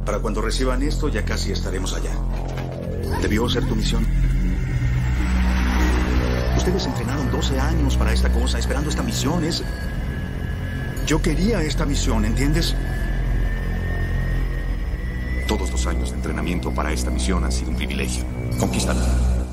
Para cuando reciban esto, ya casi estaremos allá. Debió ser tu misión. Ustedes entrenaron 12 años para esta cosa, esperando esta misión. Yo quería esta misión, ¿entiendes? Todos los años de entrenamiento para esta misión han sido un privilegio. Conquístala.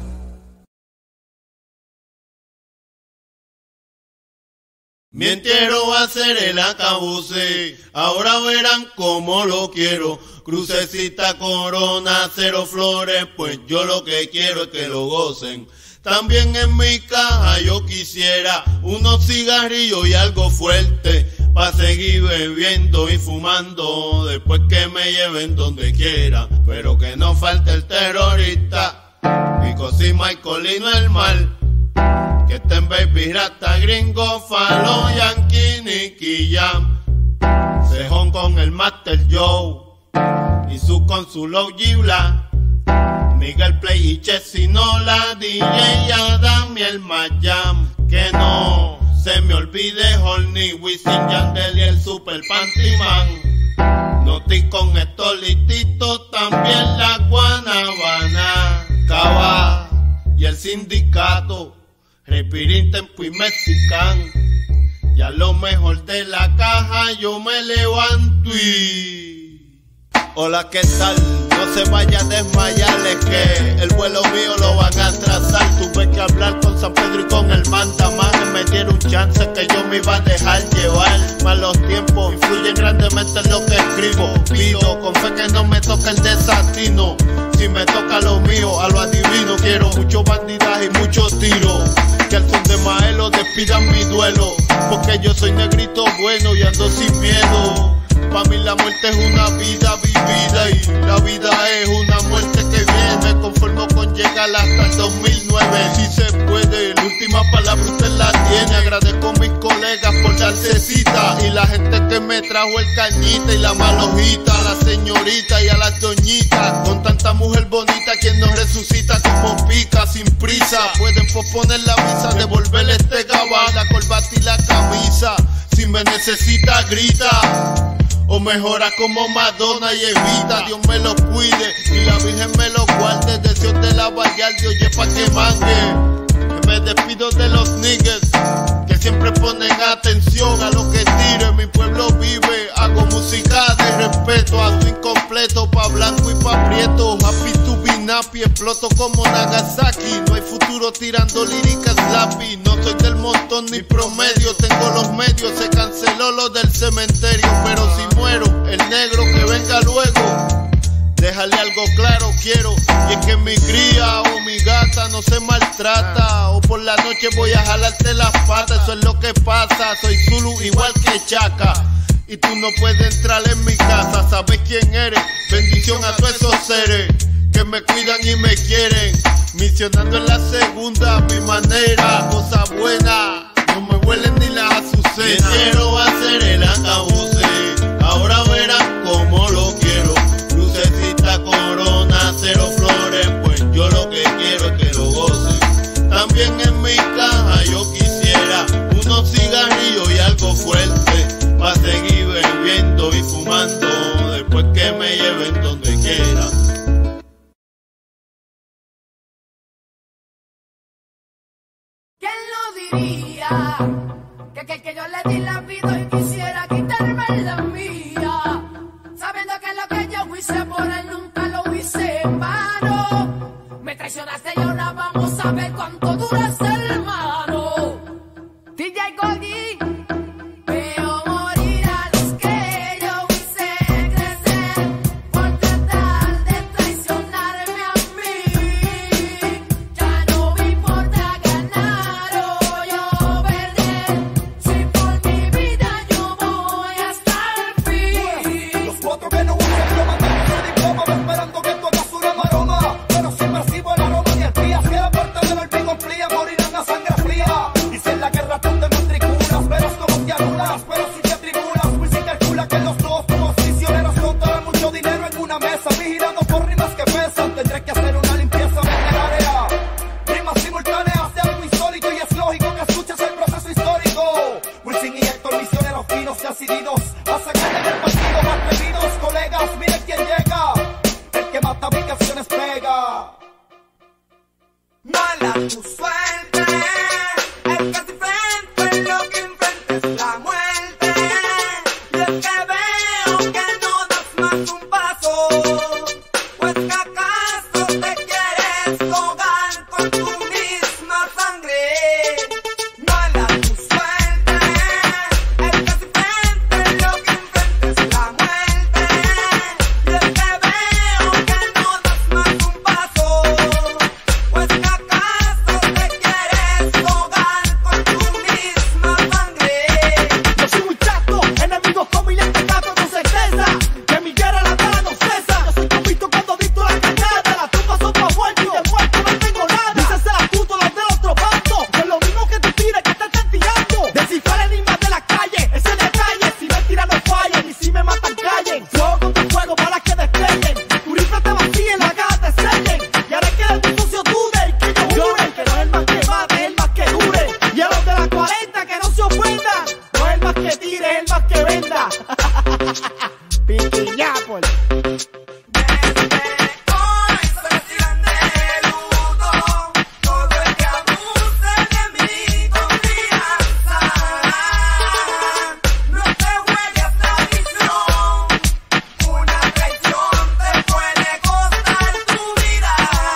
Mi entero va a ser el acabose, ahora verán cómo lo quiero. Crucecita, corona, 0 flores, pues yo lo que quiero es que lo gocen. También en mi caja yo quisiera unos cigarrillos y algo fuerte, pa' seguir bebiendo y fumando, después que me lleven donde quiera. Pero que no falte el terrorista, Pico si Michael y no el mal. Que estén baby rata, gringo, falo, yankee, nicky jam. Cejón con el Master Joe y su con su low Gibla. Miguel Play y Chessy Nola, DJ Adam y el Mayam. Que no se me olvide Horny, Wisin, Yandel y el Super Pantyman. No estoy con estos listitos, también la Guanabana, Cava y el sindicato. Repirín, Tempo y Mexican. Ya lo mejor de la caja yo me levanto y... Hola, ¿qué tal? No se vaya a desmayar, es que el vuelo mío lo van a atrasar. Tuve que hablar con San Pedro y con el mandamás, que me dieron un chance que yo me iba a dejar llevar. Malos tiempos influyen grandemente en lo que escribo. Pido con fe que no me toque el desatino. Si me toca lo mío, a lo adivino. Quiero mucho bandidaje y muchos tiros. Que al son de Maelo despidan mi duelo, porque yo soy negrito bueno y ando sin miedo. Pa' mí la muerte es una vida vivida y la vida es una muerte que viene. Me conformo con llegar hasta el 2009, si se puede. La última palabra usted la tiene. Agradezco a mis colegas por darse cita y la gente que me trajo el cañita y la malojita, a la señorita y a las doñitas. Con tanta mujer bonita, quien nos resucita como pica sin prisa. Pueden posponer la misa, devolverle este gabán, la corbata y la camisa. Si me necesita, grita. O mejora como Madonna y Evita. Dios me lo cuide y la Virgen me lo guarde. Deseos de la Vallarde, oye, pa' que mangue. Que me despido de los niggas que siempre ponen atención a lo que tire. Mi pueblo vive, hago música de respeto a su incompleto, pa' blanco y pa' prieto. Happy to be nappy, exploto como Nagasaki. No hay futuro tirando líricas lápiz. No soy del montón ni promedio, tengo los medios. Se canceló lo del cementerio, pero si muero, el negro que venga luego. Déjale algo claro, quiero, y es que mi cría o mi gata no se maltrata. O por la noche voy a jalarte las patas, eso es lo que pasa. Soy Zulu igual que Chaka, y tú no puedes entrar en mi casa. Sabes quién eres, bendición a todos esos seres que me cuidan y me quieren. Misionando en la segunda, a mi manera, cosa buena, no me huelen ni las azucenas. Quiero hacer el acabose, ahora verán cómo lo quiero. Crucecita, corona, 0 flores, pues yo lo que quiero es que lo gocen. También en mi caja yo quisiera unos cigarrillos y algo fuerte, pa' seguir bebiendo y fumando, después que me lleven donde quiera. ¿Quién lo diría? Que yo le di la vida y quisiera quitarme la mía, sabiendo que lo que yo hice por él nunca lo hice en vano. Me traicionaste y ahora vamos a ver cuánto dura este hermano. DJ Goldie. Veo morir a los que yo hice crecer por tratar de traicionarme a mí. Ya no me importa ganar o yo perder, si por mi vida yo voy hasta el fin. Los cuatro que no usan lo mandan de diploma. tu suerte. El que es diferente, lo que enfrentes es la muerte. Y es que veo que no das más un paso. Pues que acaso te quieres ahogar con tu misma sangre. No era tu suerte. El que es diferente, lo que enfrentes es la muerte. Y es que veo que no das más un paso. Pues que acaso te quieres ahogar con tu misma sangre. Yo soy muy chato, enemigos como y le taco con certeza. Que mi guerra la bala no cesa. Yo soy convicto cuando dicto la cañada. La tumba son pa' muerto y de muerto no tengo nada. Dices a puto los del otro bando. Es lo mismo que tú tires que te están tirando. Descifrar enigmas de la calle, ese detalle. Si me tiran no fallen y si me matan callen. Fuego contra fuego para que despeguen. Tu rifle te vacíen, la caja te sellen. Y ahora queda tu sucio dude y que yo jure que no es el más que mate, es el más que dure. Y a los de la 40 que no se ofendan. No es el más que tire, es el más que venda. Piquiñapol. Desde hoy se retiran de luto. Todo el que abuse de mi confianza. No te juegues la misión. Una traición te puede costar tu vida.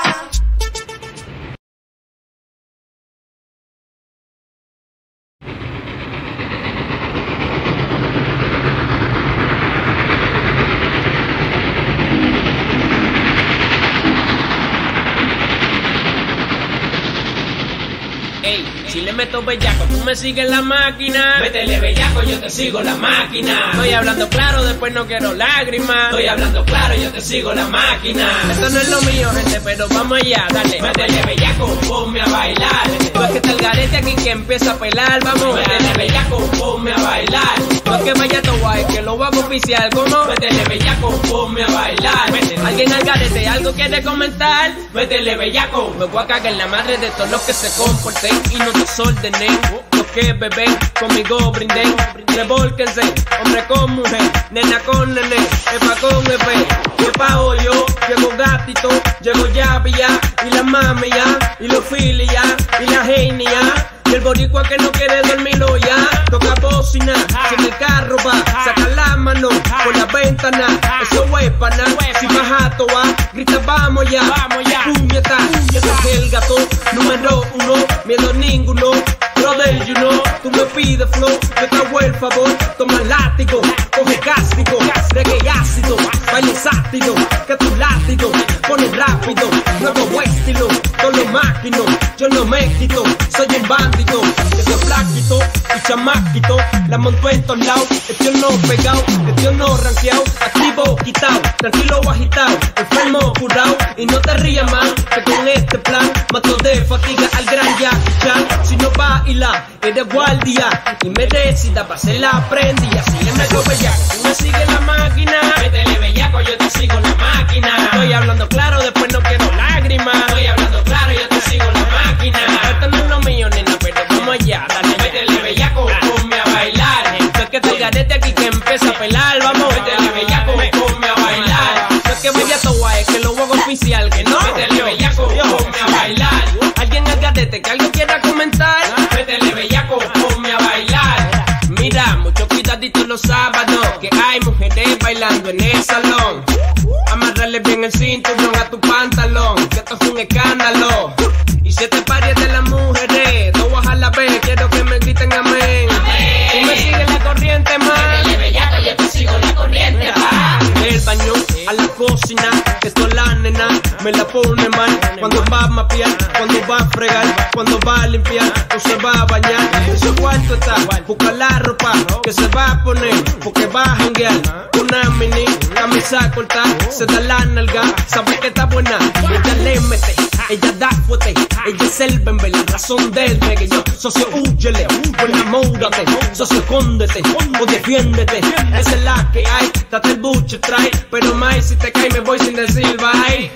Ey, si le meto bellaco, tú me sigues la máquina. Métele bellaco, yo te sigo la máquina. Estoy hablando claro, después no quiero lágrimas. Estoy hablando claro, yo te sigo la máquina. Esto no es lo mío, gente, pero vamos allá, dale. Métele bellaco, ponme a bailar. No es que está el garete aquí que empieza a pelar, vamos. Métele bellaco, ponme a bailar. No es que vaya todo guay, que lo hago oficial, ¿cómo? Métele bellaco, ponme a bailar. Alguien al garete, ¿algo quiere comentar? Métele bellaco, me voy a cagar en la madre de todos los que se comporten y no desordenen. Los que beben, conmigo brinden. Revólquense, hombre con mujer, nena con nene, epa con epe. Que pa' yo, llevo gatito, llevo llave ya, y la mami ya, y los filis ya, y la genia ya. Y el boricua que no quiere dormirlo ya, toca bocina, si en el carro va, saca la mano por la ventana, eso es pana, si bajato va, grita vamos ya, puñeta, ese es el gato número 1, miedo ninguno, brother you know, tú me pides flow, yo te hago el favor, toma el látigo, coge cástico, reggae ácido, baile sátido, que tu látigo, pone rápido, nuevo estilo, con los máquinos, yo no me quito, soy un bandito, que soy flaquito y chamaquito, la monto en todos lados, estoy no pegado, estoy no ranqueado, activo, quitado, tranquilo o agitado, enfermo, curado, y no te rías más, que con este plan, mato de fatiga al gran Jackie Chan, si no baila, eres guardia, y me decida para hacer la prendida, si le meto bellaco, tú me sigues la máquina, métele bellaco, yo te sigo la máquina, estoy hablando claro, después no quiero lágrimas, estoy hablando claro, yo te sigo la máquina, esto no es lo mío, nena, pero vamos allá, dale, métele bellaco, ponme a bailar, es que te garete aquí que empieza a pelar, vamos, métele bellaco, ponme a bailar, no es que vaya todo guay, que lo hago oficial, que no, métele bellaco, ponme a bailar, alguien al garete que algo quiera comentar, métele bellaco, ponme a bailar, mira, mucho cuidadito los sábados, que hay mujeres bailando en el salón, amarrarle bien el cinturón a tu pantalón, que esto es un escándalo, y si te pares de las mujeres, no vas a la vez, quiero que me griten amén, tú me sigues la corriente más, métele bellaco, yo te sigo la corriente más, del baño a la cocina, que esto la nena me la pone mal, cuando va a mapear, cuando va a fregar, cuando va a limpiar, o se va a bañar, ese cuarto está, busca la ropa que se va a poner, porque va a janguear, una mini camisa corta, se da la nalga, sabe que está buena, ella le mete, ella da fuerte, ella es el bembe, la razón del reggae, yo, socio, huyele, enamórate, socio, escóndete, o defiéndete, esa es la que hay, date el buche, trae, pero más si te cae me voy sin decir bye.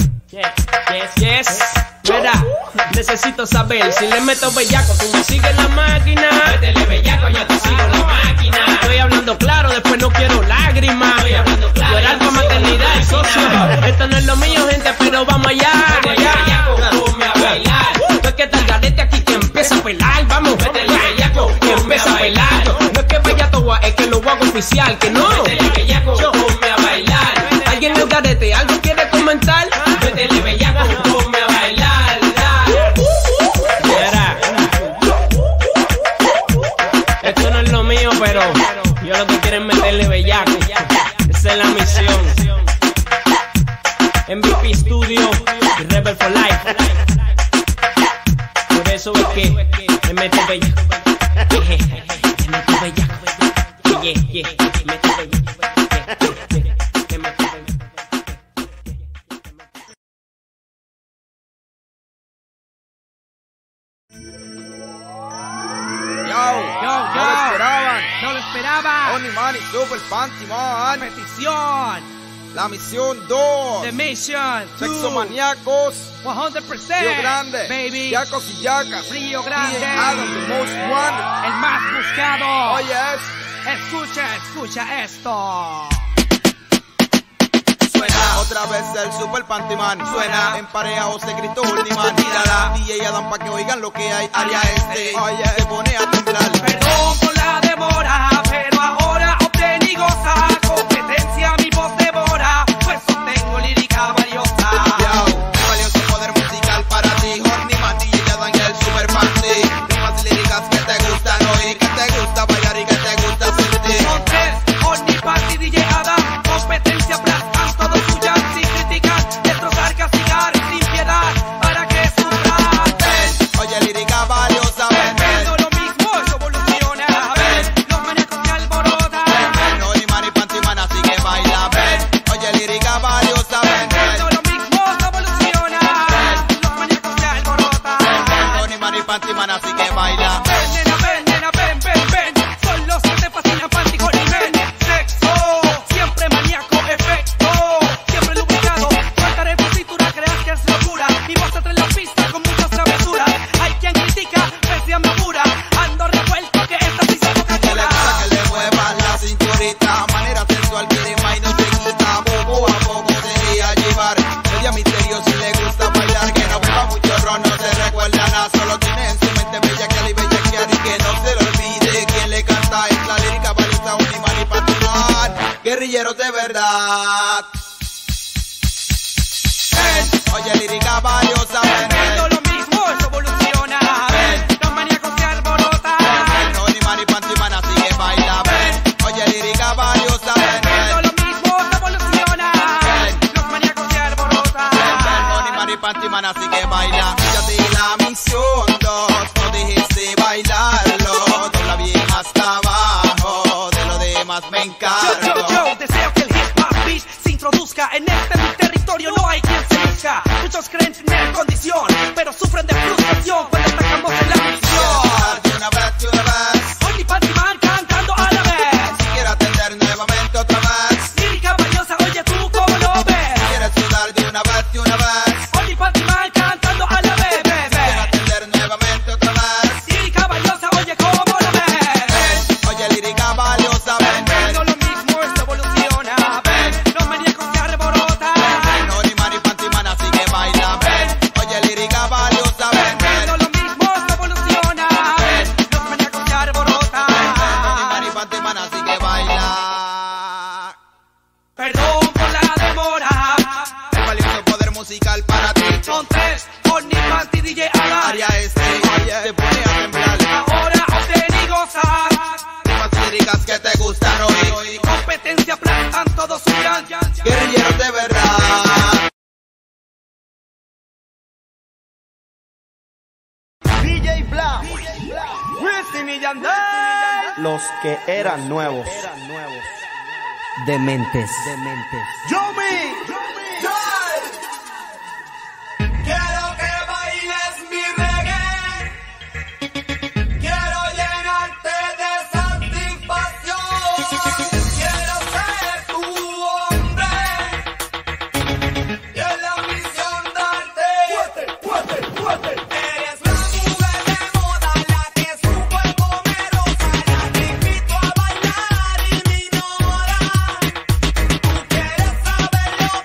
Yes. Mira, necesito saber si le meto bellaco, tú me sigues la máquina. Métele bellaco, yo te sigo la máquina. Estoy hablando claro, después no quiero lágrimas. Estoy hablando claro. Llorar por maternidad, socio. Esto no es lo mío, gente, pero vamos allá. Métele bellaco, ponme a bailar. oficial, que no. Métele bellaco, ponme a bailar. ¿Alguien al garete algo quiere comentar? Métele bellaco, ponme a bailar. Mira, esto no es lo mío, pero yo lo que quiero es meterle bellaco. Esa es la misión. MVP Studio y Rebel for Life. Por eso es que me meto bellaco. Me meto bellaco. Yeah, me meto bellaco. Me meto bellaco. No lo esperaban. Only Money Super Panty Man. Petición. La misión 2. The Mission 2. Sexomaníacos. 100%. Río Grande. Baby. Yacos y yacas. Río Grande. Adam, the most wanted. El más buscado. Oye, Escucha esto. Suena otra vez el Super Panty Man. Suena en pareja o se gritó Ultiman. Tírala, DJ Adam pa' que oigan lo que hay. Área este. Oye, se pone a temblar. Perdón por la demora, pero ahora obtén y goza. Competencia mi voz devora, pues tengo lírica valiosa. Yo, valioso poder musical para ti. Hornyman, DJ Adam y el Super Panty. Rimas líricas que te gustan oír, que te gusta bailar y que te gusta sentir. Son tres, Hornyman y DJ Adam. Competencia aplastan, todos suyan sin criticar. Destrozar, castigar, sin piedad, para que sufran. Ven, oye, lírica valiosa, ven, ven. No lo mismo, eso evoluciona. Ven, los maníacos se alborotan. Ven, Hornyman y Panty Man, así que baila, ven. Oye, lírica valiosa, ven, ven. No lo mismo, eso evoluciona. Los maníacos se alborotan. Ven, Hornyman y Panty Man, así que baila. Ven, nena, ven. Son los que te fascinan, Panty con el men. Sexo, siempre maníaco, efecto. Siempre lubricado. Faltaré por cintura, creas que es locura. Mi voz entre la pista con muchas travesuras. Hay quien critica, bestia me apura. Ando revuelto que esta sí se toca Que le gusta que le muevas la cinturita. Manera sensual, quiere más y no se quita. Poco a poco sería llevar. Media misterio si le gusta bailar. Que no beba mucho ron, no se recuerda nada. Solo tiene en su mente bella que y bellaquear. Y que no se le olvide quien le canta. Es la lírica valiosa, Hornyman y Panty Man. Guerrilleros de verdad. Ven, oye, lírica valiosa, ven, ven. No lo mismo, eso evoluciona. Ven, los maníacos se alborotan. Ven, Hornyman y Panty Man, así que baila, ven. Oye, lírica valiosa, ven, No ven. lo mismo, eso evoluciona. Los maníacos se alborotan. Ven, Hornyman y Panty Man, así que baila. Ya te di la misión 2, no dejes de bailarlo. Dobla bien hasta abajo, de lo demás me encargo. Yo deseo que el hip hop beat se introduzca en este mi territorio, no hay quien se luzca. Muchos creen tener condición, pero sufren de frustración cuando atacamos en la misión. De una vez, Only Panty Man cantando a la vez. si quieres atender nuevamente otra vez. Lírica valiosa, oye tú cómo lo ves. Quieres sudar de una vez. Only Panty Man cantando a la vez, Quieres bebé. atender nuevamente otra vez. Lírica valiosa, oye cómo lo ves. Ven, oye, lírica valiosa, ven, ven. No lo mismo, esto evoluciona. Ven, los maníacos se alborotan. Ven, Hornyman y Panty Man, así que baila, ven. Oye, lírica valiosa, ven, ven. No lo mismo, esto evoluciona. Ven, los maníacos se alborotan. Hornyman y Panty Man, así que baila. Perdón por la demora. El valioso poder musical para ti. Son tres, Hornyman y DJ Adam. Área este, se pone a temblar. Ahora obtén y gozar. Rimas líricas que te gustan hoy. Competencia aplastan todos su gran. Guerrilleros de verdad. DJ Bla, Wisin y Yandel. Los que eran nuevos. Dementes. Yomi. Quiero que bailes mi reggae. Quiero llenarte de satisfacción. Quiero ser tu hombre. Y en la misión darte. Eres la mujer de moda, la que es súper poderosa, la que invito a bailar y me ignora. Tú quieres saberlo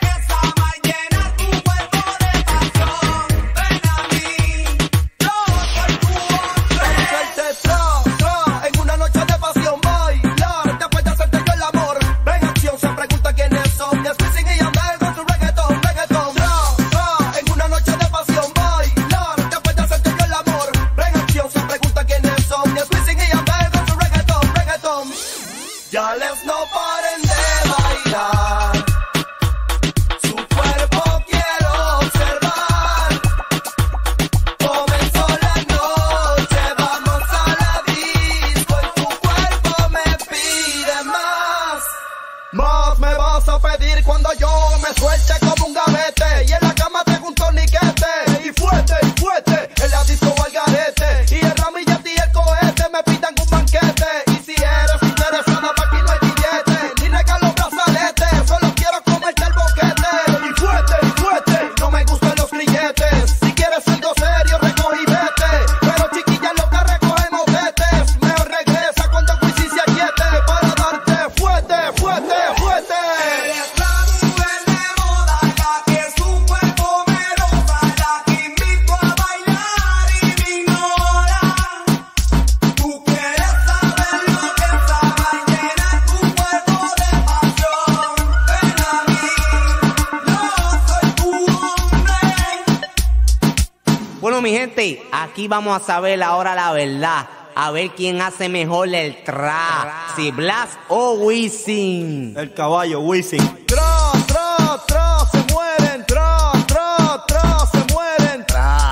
pedir cuando yo me suelte como un gavete. Y en la cama tengo un torniquete. Y fuerte, en la disco va el garete. Y el ramillete y el cohete me pidan un banquete. Y si eres interesada, pa' aquí no hay billete. Ni regalo brazalete, solo quiero comerte el boquete. Y fuerte, no me gustan los grilletes. Si quieres algo serio, recoge y vete. Pero chiquilla, lo que recogemos vetes. Mejor regresa cuando el Wisin se aquiete. Para darte fuerte. Eres la mujer de moda, la que su cuerpo me roza, la que invito a bailar y me ignora. Tú quieres saber lo que estaba y llenar tu cuerpo de pasión. Ven a mí, yo soy tu hombre. Bueno, mi gente, aquí vamos a saber ahora la verdad. A ver quién hace mejor el trap. Si Blas o Wisin. El caballo, Wisin. Tra, se mueren. Tra, se mueren.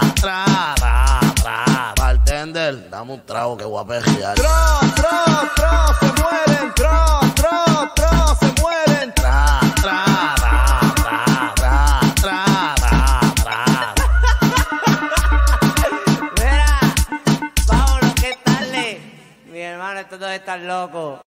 Bartender, dame un trago que voy a pejear. Tra, se mueren. Tra, se mueren. Mira, vámonos, que es tarde. Mi hermano, estos dos están locos.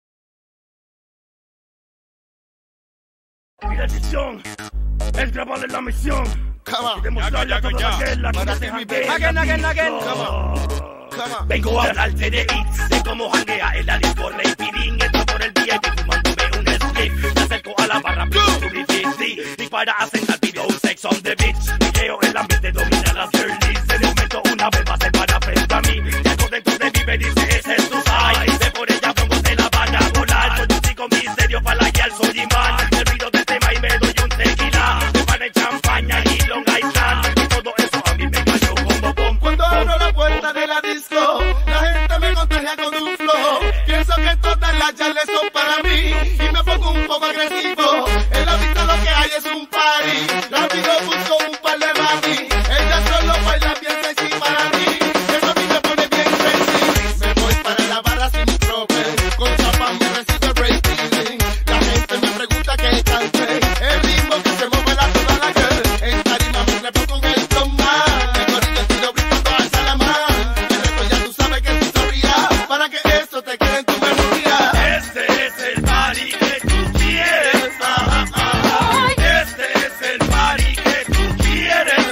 Mi decisión es grabarle la misión y demostrarle a toda la guerra que no deja que Again. vengo a hablarte de X, de cómo janguea en la disco, Rey Pirín, entro por el VIP fumándome un spliff, me acerco a la barra, to be busy, y para hacer el video, sex on the beach, video el ambiente domina las girlies, en el momento una beba se para frente a mí, llego dentro de mí me dice, ese es tu side, de por ella pongo de la van a volar, soy un chico misterio para la guiar, soy imán, me olvido del tema y me doy un tequila, me van en champaña y Long Island, y todo eso a mí me cayó como bom. Cuando abro la puerta de la disco, la gente me contagia con un flow. Pienso que todas las charlas son para mí y me pongo un poco agresivo. En la pista lo que hay es un party. Rápido busco un par de rally. Ella solo baila bien sexy para mí. Eso a mí me pone bien crazy. Me voy para la barra sin proper. Con champán me recibe rating. La gente me pregunta qué cante. El ritmo que se mueve la toda la girl. En tarima me trepo con el tomar. Me corrido el tiro brincando al salamán. El resto ya tú sabes que es historia. Para que eso te quede en tu memoria. Este es el party que tú quieres, Este es el party que tú quieres,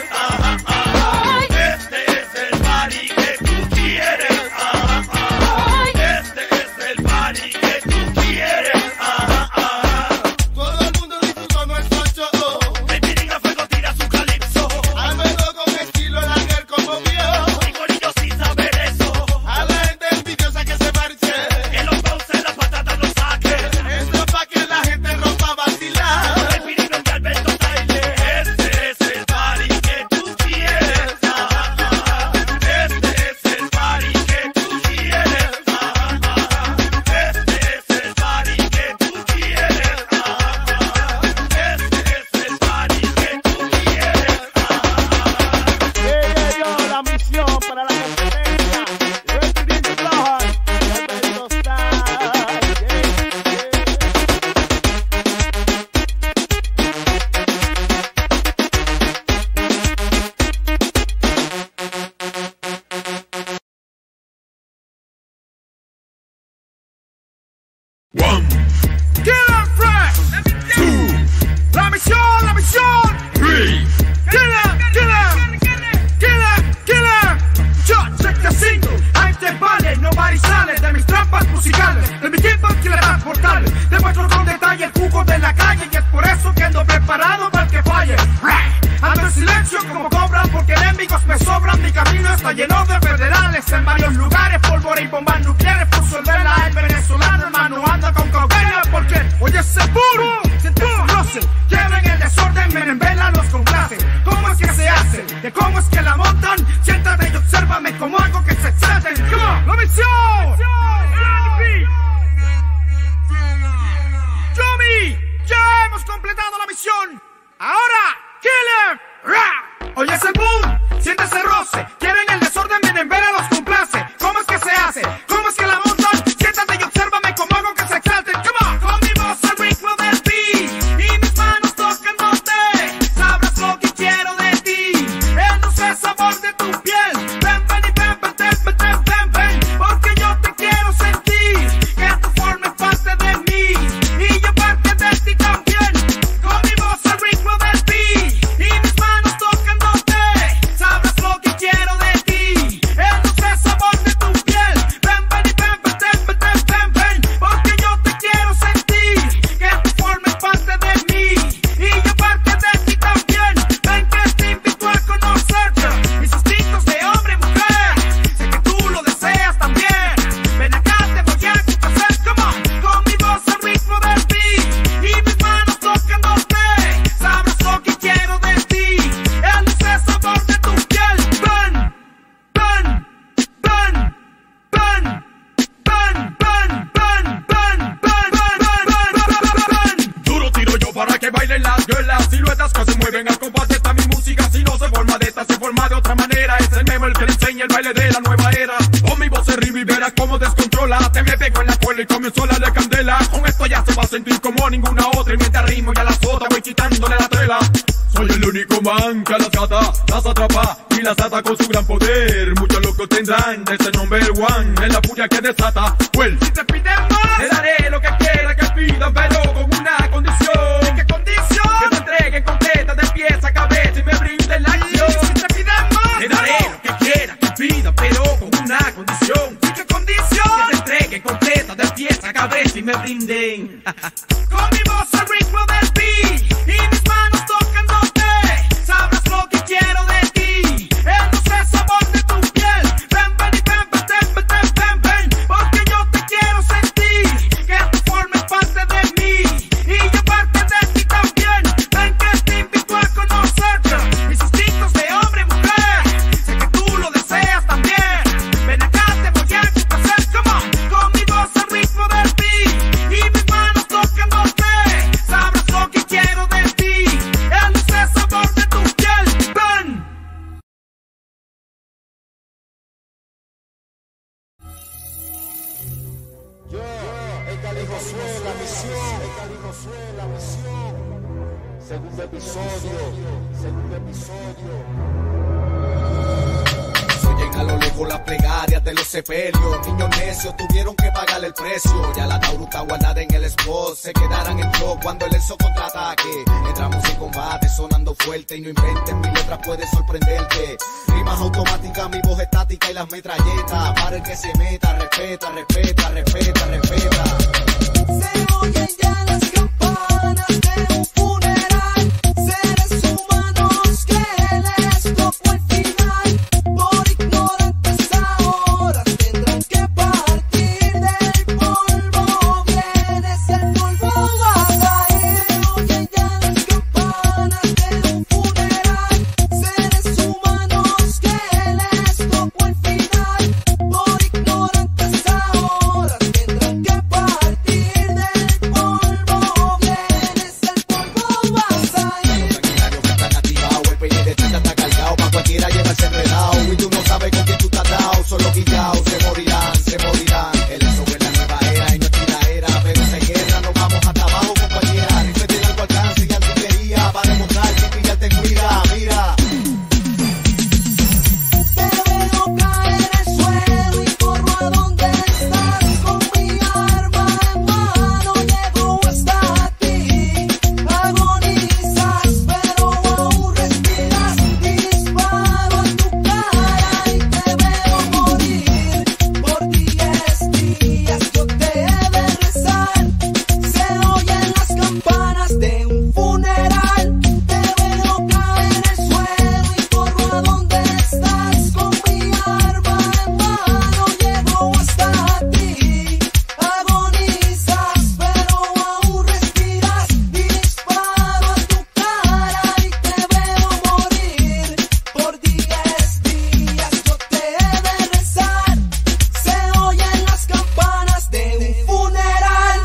Este es el party que tú quieres, Este es el party que tú quieres, Todo el mundo disfrutó nuestro show. El pirín a fuego tira su calipso, Alberto con estilo la girl como vio. y corillo sin saber eso, A la gente envidiosa que se marche. que los pauses las patatas los saquen. Esto es pa' que la gente rompa a vacilar. El pirino de Alberto Taile. Este es el party que tú quieres, Este es el party que tú quieres, Este es el party que tú quieres, Este es el party que tú quieres. Llegué yo, la misión para la competencia. Ready to fly. Alberto Style. Killer Fresh. La misión. Killer. Yo check the single. I'm the vale. Nobody sale de mis trampas musicales. De mi tiempo Killer Rap mortal. Demuestro con detalle el jugo de la calle. Y es por eso que ando preparado para el que falle. Ando en silencio como cobra porque enemigos me sobran. Mi camino está lleno de federales en varios lugares. Pólvora y bombas nucleares. Por sueldarla el venezolano hermano anda con cautela. Porque oye ese puro. Siente su roce. Quieren el desorden. Me envela los complace. ¿Cómo es que se hace? ¿De cómo es que la montan? Siéntate y obsérvame como algo que se excede. Come on, la misión. Yomi, ya hemos completado la misión. Ahora, Killer Rap. Oye ese boom, siente ese roce. Quieren el desorden, vienen ver a los complace. ¿Cómo es que se hace? ¿Cómo es que la montan? Siéntate y obsérvame como algo que se exalte. Come on, con mi voz al ritmo del beat. que bailen las girlas, siluetas que se mueven al compás de esta mi música. Si no se forma de esta, se forma de otra manera. Es el memo el que le enseña el baile de la nueva era. Con mi voz arriba y verás cómo descontrola. Te me pego en la cola y comenzó la candela. Con esto ya se va a sentir como ninguna otra. Y mientras ritmo y a la sota voy quitándole la tela. Soy el único man que a las gatas las atrapa y las ata con su gran poder. Muchos locos tendrán de ese number one en la furia que desata. Well, si te piden más, te daré lo que quiera que pidan, pero con una condición. ¿Y qué condición? Que te entreguen completa de pies a cabeza y me brinden la acción. Si te piden más, te daré lo que quiera que pidan, pero con una condición. ¿Y qué condición? Que te entreguen completa de pies a cabeza y me brinden. Con mi voz al ritmo del beat y mis manos tocándote, sabrás lo que quiero de ti. El dulce sabor de tu piel. Ven, ven y ven, ven, ven, ven, ven, ven, porque yo te quiero sentir. Que tú formes parte de mí y yo parte de ti también. Ven que te invito a conocerte, mis instintos de hombre y mujer. Sé que tú lo deseas también. Ven acá, te voy a complacer, come on. Con mi voz al ritmo del beat y mis manos tocándote, sabrás lo que quiero de ti. El dulce sabor de tu piel. Ven. Yo, el Cali Josué, la misión. Segundo episodio. Oyen a lo lejos las plegarias de los sepelios. Niños necios tuvieron que pagar el precio. Ya la tauru está guardada en el spot. Se quedarán en shock cuando el ESO contraataque. Entramos en combate sonando fuerte. Y no inventen, mi letra puede sorprenderte. Rimas automáticas, mi voz estática y las metralletas. Para el que se meta, respeta. Se oyen ya las campanas de un funeral. Seres humanos que les tocó el final. Por ignorantes ahora tendrán que partir del polvo. Vienes el polvo va a caer. Se oyen ya las campanas de un funeral. Seres humanos que les tocó el final. Por ignorantes ahora tendrán que partir del polvo. Vienes el polvo va a caer. Los sanguinarios que están activados. El peine de chicha está cargado. Pa' cualquiera llevarse enredado. Y tú no sabes con quién tú estás dado. Solo guillados se morirán. El ESO es la nueva era y no es tiraera. Pero se guerra, nos vamos hasta abajo con cualquiera. Rifle de largo alcance y artillería. Para demostrar que pillarte cuida. Mira. Te veo caer al suelo y corro a donde estás. Con mi arma en mano llego hasta ti. Agonizas pero aún respiras. Disparo en tu cara y te veo morir. Por 10 días yo te he de rezar. Se oyen las campanas de un funeral. Te veo caer al suelo y corro a donde estás. Con mi arma en mano llego hasta ti. Agonizas pero aún respiras. Disparo en tu cara y te veo morir. Por 10 días yo te he de rezar. Se oyen las campanas de un funeral.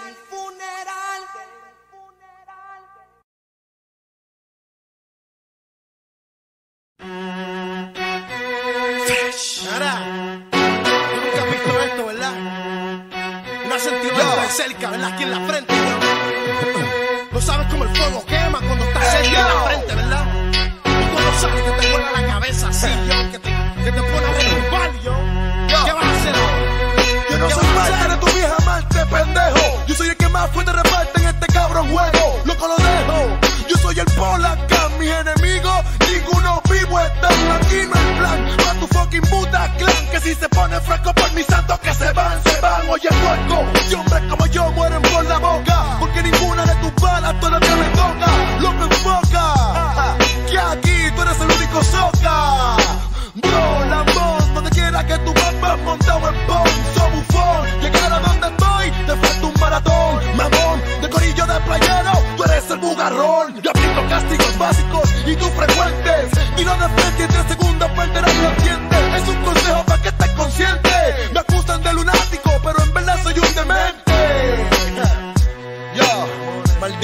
Ahora, tú nunca has visto esto, ¿verdad? No has sentido esto de cerca, ¿verdad? Aquí en la frente, ¿no? No sabes cómo el fuego quema cuando estás cerca en la frente, ¿verdad? Tú no sabes que te vuela la cabeza así, yo, que te pone a derrumbar, yo. ¿Qué vas a hacer ahora? Yo no soy parte de tu vieja amante, pendejo. Yo soy el que más fuerte reparte en este cabrón juego. Loco lo dejo. Yo soy el Polacán, mis enemigos, ninguno vivo están aquí, no hay plan. Pa' tu fucking puta clan, que si se pone fresco por mis santos que se van. Oye, puerco, si hombres como yo mueren por la boca, porque ninguna de tus balas todo lo que me toca. Lo me enfoca, que aquí tú eres el único soca. Bro, lambón, donde quiera que tú vas montado en pon. So bufón, llegar a donde estoy, te falta un maratón. Mamón, de corillo de playero, tú eres el bugarrón. Yo aplico castigos básicos y tú frecuentes. Y no de frente y 3 segundos perderás los dientes. Es un consejo para que estés consciente. Me acusan de lunático, pero en verdad soy un demente. Yo, maldito crack.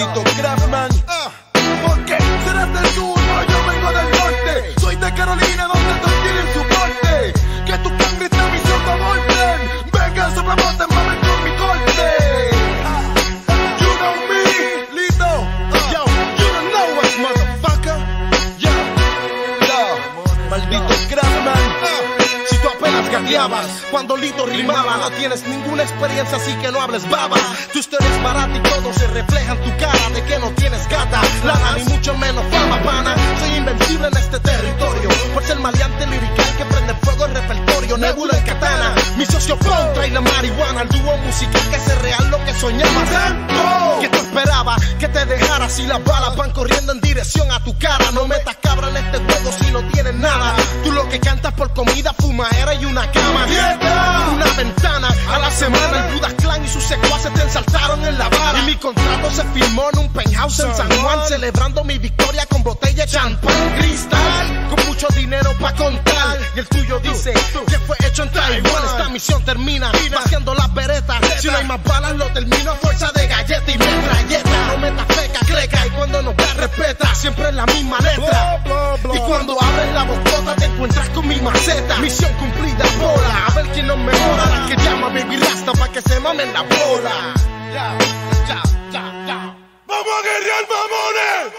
Craftman. Porque serás del sur, pero yo vengo del norte. Soy de Carolina, donde todos tienen su porte. Que tu cangre esta misión como el plan. Vengan, soplamoten, mamen con mi corte. You know me, Lito. Yo, you don't know us, motherfucker. Yo, maldito Craftman. Si tú apenas gateabas cuando Lito rimaba, no tienes ninguna experiencia, así que no hables baba. Tu historia es barata y todo se refleja en tu cara de que no tienes gata, lana, ni mucho menos fama, pana. Soy invencible en este territorio por ser maleante lirical que prende fuego el repertorio. Nebula el katana, mi socio Pon trae la marihuana, el dúo musical que hace real lo que soñaba tanto. Que te esperaba que te dejara si las balas van corriendo en dirección a tu cara. No metas cabra en este juego si no tienes nada. Tú lo que cantas por comida, fumadera y una cama. Una ventana a la semana. El Budas Clan y sus secuaces te ensaltaron en la vara. Y mi contrato se firmó en un penthouse en San Juan, celebrando mi victoria con botella de champán cristal, con mucho dinero pa' contar. Y el tuyo dice que fue hecho en Taiwán. Esta misión termina vaciando las veretas. Si no hay más balas lo termino a fuerza de galleta y metralleta. No metas feca, creca, y cuando no veas respeta, siempre es la misma letra. Y cuando abres la bocota te encuentras con mi maceta. Misión cumplida, bola, a ver quién nos mejora. La que llama Baby Rasta pa' que se mamen la bola. ¡Vamos a guerrear, mamones!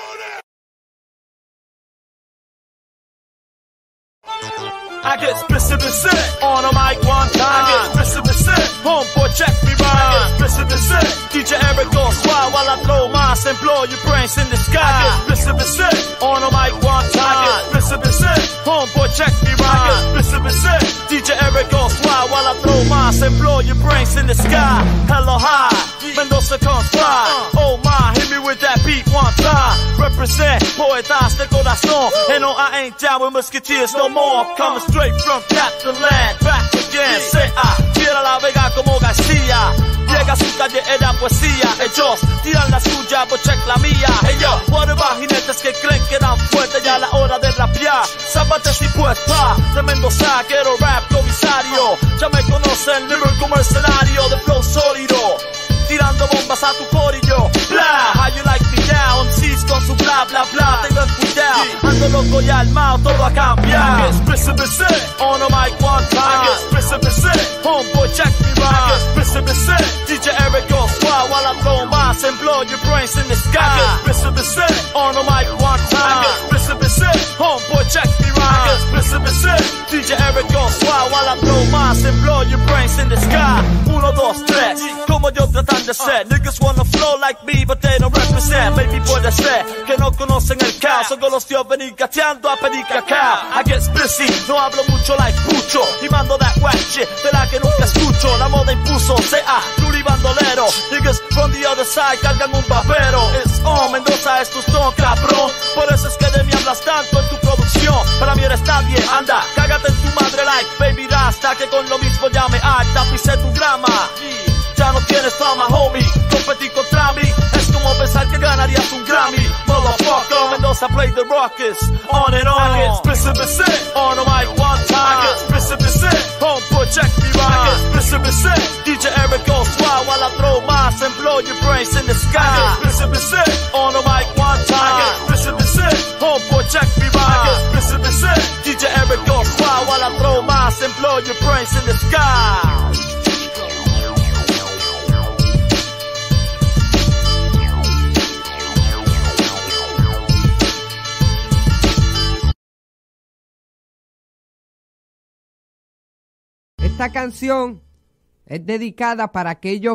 I get specific on a mic one time. I get specific, homeboy check me right. I get specific, DJ Eric goes wild while I throw mines and blow your brains in the sky. I get specific on a mic one time. I get specific, homeboy check me right. I get specific, DJ Eric goes wild while I throw mines and blow your brains in the sky. Hello high, Mendoza comes fly. Oh my, hit me with that beat one time. Represent poetas de corazón. And no, I ain't down with musketeers no more. Coming straight from Captain Land, back again. Say quiera la Vega como García. Llega a su calle, era poesía. Ellos tiran la suya, pues check la mía. Ellos, what about jinetes que creen que eran fuertes ya a la hora de rapear. Zapates y pues pa, de Mendoza, quiero rap comisario. Ya me conocen, lyrical mercenario de flow sólido. Tirando bombas a tu corillo. Bla, how you like me now? MCs con su bla bla bla. Tengan cuidado, ando loco y armado, todo a cambiar. I get specific on a mic one time. I get specific, homeboy check me right. I get specific, DJ Eric goes wild while I throw mines and blow your brains in the sky. I get specific on a mic one time. I get specific, homeboy check me right. I get specific, DJ Eric goes wild while I throw mines and blow your brains in the sky. 1, 2, 3, como yo tratan de ser. Niggas wanna flow like me, but they don't represent. Maybe puede ser que no conocen el caos. Solo los tíos venir gateando a pedir cacao. I get busy, no hablo mucho like Pucho. Y mando that whack shit de la que nunca escucho. La moda impuso, sea Luli bandolero. Niggas from the other side cargan un vapero. It's on, Mendoza es tu son, cabrón. Por eso es que de mí hablas tanto en tu producción. Para mí eres nadie, anda, cágate en tu madre like Baby Rasta. Que con lo mismo ya me harta, pisé tu grama. Ya no tienes fama, homie. Competir contra mí es como pensar que ganarías un Grammy. Motherfucker, Mendoza play the rockets on and on. I get specific on a mic one time. I get specific, homeboy check me right. I get specific, DJ Eric goes wild while I throw mines and blow your brains in the sky. I get specific on a mic one time. I get specific, homeboy check me right. I get specific, DJ Eric goes wild while I throw mines and blow your brains in the sky. Esta canción es dedicada para aquellos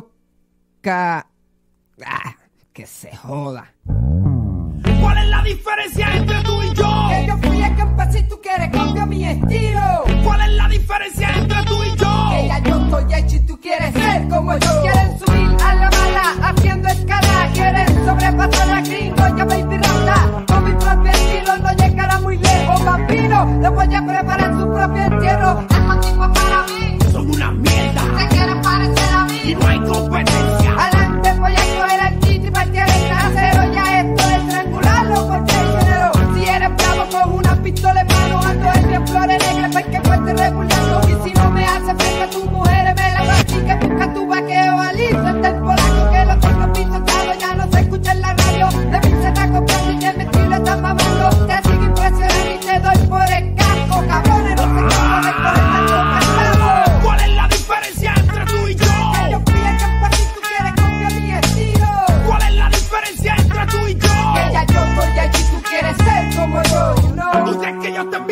que se joda. ¿Cuál es la diferencia entre tú y yo? Que yo fui el que empecé y tú quieres cambiar mi estilo. ¿Cuál es la diferencia entre tú y yo? Que ya yo estoy hecho y tú quieres ser como yo. Quieren subir a la mala haciendo escala. Quieren sobrepasar a gringo, yo Baby Rasta. Con mi propio estilo no llegará muy lejos. Vampiro, le voy a preparar su propio entierro. Estos tipos para mí son una mierda. Se quieren parecer a mí y no hay competencia. Adelante voy a coger el kit y partir el trasero. Ya esto es triangularlo porque hay dinero. Si eres bravo con una pistola en mano, ando en flores negras porque fuerte regulando. Y si no me hace falta tu mujer me la va. Y que busca tu vaqueo al instante el polaco que lo tengo pintado. Ya no se escucha en la radio.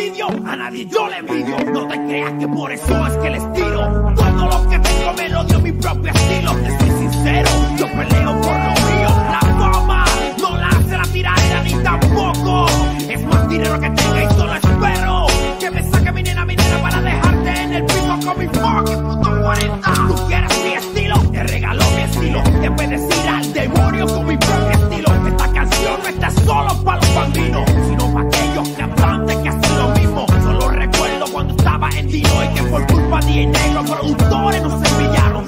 envidio, a nadie yo le envidio. No te creas que por eso es que les tiro. Todo lo que tengo me lo dio mi propio estilo. Te soy sincero, yo peleo por lo mío. La fama no la hace la tiraera ni tampoco. Es más dinero que tenga y solo espero que me saque mi nena para dejarte en el piso con mi fucking puto 40. Tú quieres mi estilo, te regalo mi estilo. Te puedes ir al demonio con mi propio estilo. Esta canción no está solo para los bambinos, sino para aquellos cantantes que hacen lo mismo. Solo recuerdo cuando estaba en Dino y que por culpa de DJ Negro productores nos envidiaron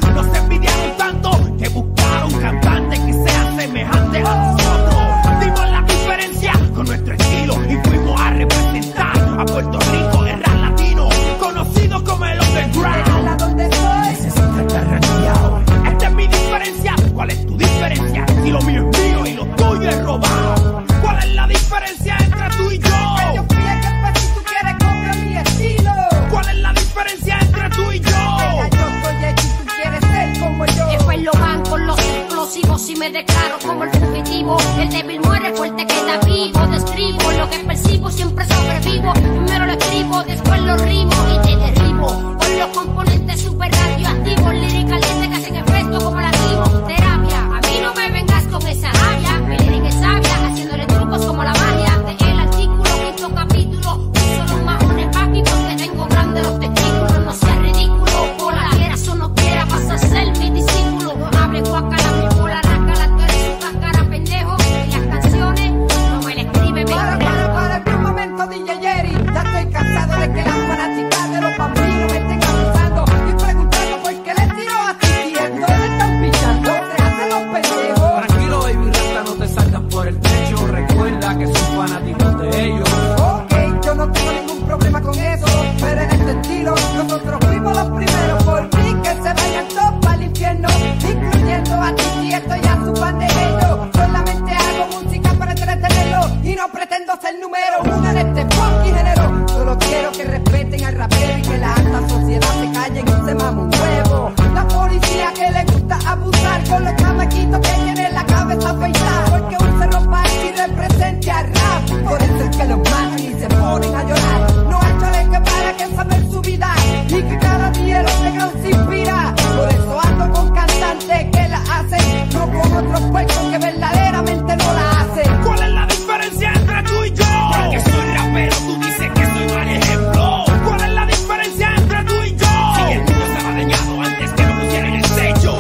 tanto que buscaron cantantes que sean semejantes a nosotros. Dimos la diferencia con nuestro estilo y fuimos a representar a Puerto Rico, el rap latino, conocido como el underground. ¿Dónde estoy? Necesito estar rankeado. Esta es mi diferencia. ¿Cuál es tu diferencia? Si lo mío es mío y lo tuyo es robado. ¿Cuál es la diferencia entre tú y yo? Yo fui el que empecé y tú quieres copiar mi estilo. ¿Cuál es la diferencia entre tú y yo? Yo soy el que tú quieres ser como yo. Después lo van con los explosivos y me declaro como el fugitivo. El débil muere, fuerte queda vivo. Describo lo que percibo, siempre sobrevivo. Primero lo escribo, después lo rimo y te derribo. Con los componentes super radioactivos, lírica caliente que hacen efecto como la quimioterapia. A mí no me vengas con esa rabia. Mi lírica es sabia, haciéndole trucos como la magia. De el artículo, quinto capítulo. Uso los majones papi porque tengo grandes los testículos. No seas ridículo, por la quieras o no quieras, vas a ser mi discípulo. No hable guacala, mi bola rácala, tú eres un cáscara pendejo. Y las canciones no me la escribe, me Para un momento, DJ Jerry. Ya estoy cansado de que las fanáticas de los vampiros me estén abusando y preguntando por qué les tiro así. Y esto le están pichando, se hacen los pendejos. Tranquilo, baby rata, no te salgas por el techo. Recuerda que son fanáticos de ellos. Ok, yo no tengo ningún problema con eso, pero en este estilo nosotros fuimos los primeros. Por mí que se vayan todos para el infierno, incluyendo a ti y esto y a su fan de ellos. Solamente hago música para entretenerlo y no pretendo ser número uno en este funky género. Solo quiero que respeten al rapero y que la alta sociedad se calle y se mame un huevo. La policía que le gusta abusar con los chamaquitos que tienen la cabeza afeitada, porque un cerro party represente al rap. Por eso es que los matan y se ponen a llorar. No hay chaleco para que saber su vida y que cada día los negros se inspira. Por eso ando con cantantes que la hacen, no con otros puercos que verdaderamente no la hacen. ¿Cuál es la diferencia entre tú y yo? Porque soy rapero, tú dices que soy mal ejemplo. ¿Cuál es la diferencia entre tú y yo? Si el mundo estaba dañado antes que lo pusieran en el techo.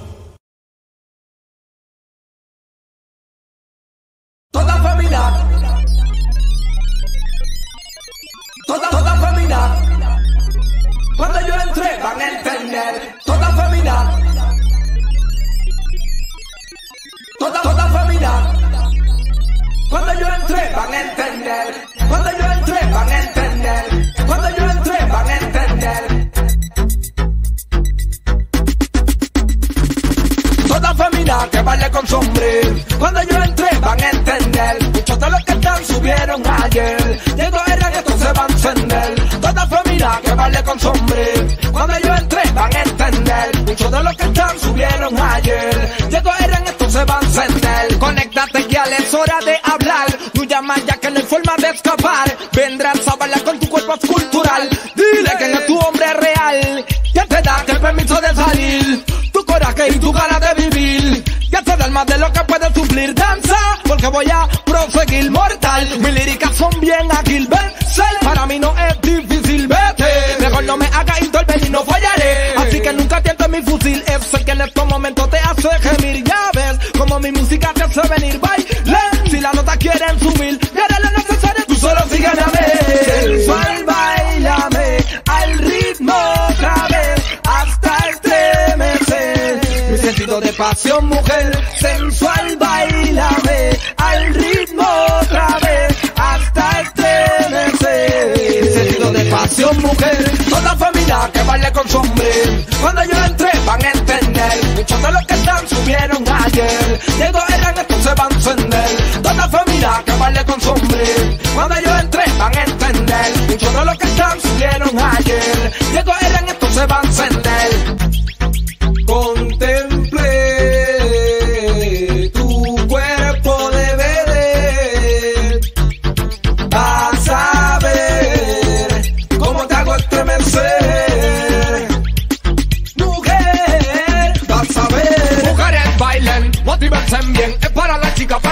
Toda familia, toda familia, cuando yo entré van a entender. Toda familia, toda familia, cuando yo entré van a entender. Cuando yo entré van a entender. Cuando yo entré van a entender. Toda familia que baile con sombrero. Cuando yo entré van a entender. Muchos de los que están subieron ayer. Llegó el reggaetón, se va a encender. Toda familia que baile con sombrero. Cuando yo entré van a entender. Muchos de los que están subieron ayer. Llegó el reggaetón, se va a encender. Conéctate ya, es hora de hablar. No llamas ya que no hay forma de escapar. Vendrás a bailar con tu cuerpo cultural. Dile que no es tu hombre real. Ya te da el permiso de salir. Tu coraje y tu ganas de vivir. Ya te dan más de lo que puedes suplir. Danza, porque voy a proseguir mortal. Mis líricas son bien ágil, vencer. Para mí no es difícil, vete. Mejor no me hagas intervenir, no fallaré. Así que nunca tientes mi fusil. Es el que en estos momentos te hace gemir. Ya ves como mi música te hace venir. Baile, si la nota quieren subir, ya haré lo necesario, tú solo sígueme. Sensual, bailame al ritmo otra vez hasta estremecer. Mi sentido de pasión, mujer, sensual, bailame al ritmo otra vez hasta estremecer. Mi sentido de pasión, mujer, toda familia que baile con sombrero. Cuando yo entré van a entender. Muchos de los que están subieron ayer. Llegó el reggaetón, se va a encender. Toda familia que baile con sombrero. Cuando yo entré van a entender. Muchos de los que están subieron ayer. Llegó el reggaetón, se va a encender. Contemplé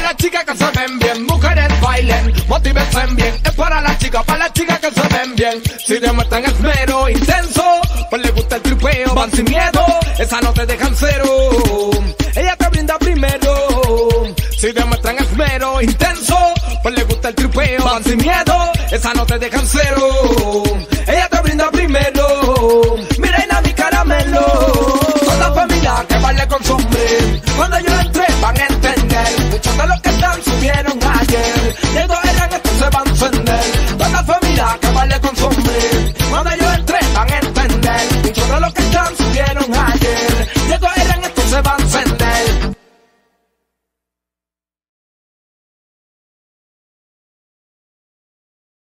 las chicas que se ven bien, mujeres bailen, motívense bien. Es para las chicas que se ven bien. Si demuestran esmero intenso, pues les gusta el tripeo, van sin miedo, esa no te dejan cero. Ella te brinda primero. Si demuestran esmero intenso, pues les gusta el tripeo, van sin miedo, esa no te dejan cero. Ella te brinda primero. Mi reina, mi caramelo. Toda familia que baile con su hombre, cuando yo entre van a entender. Muchos de los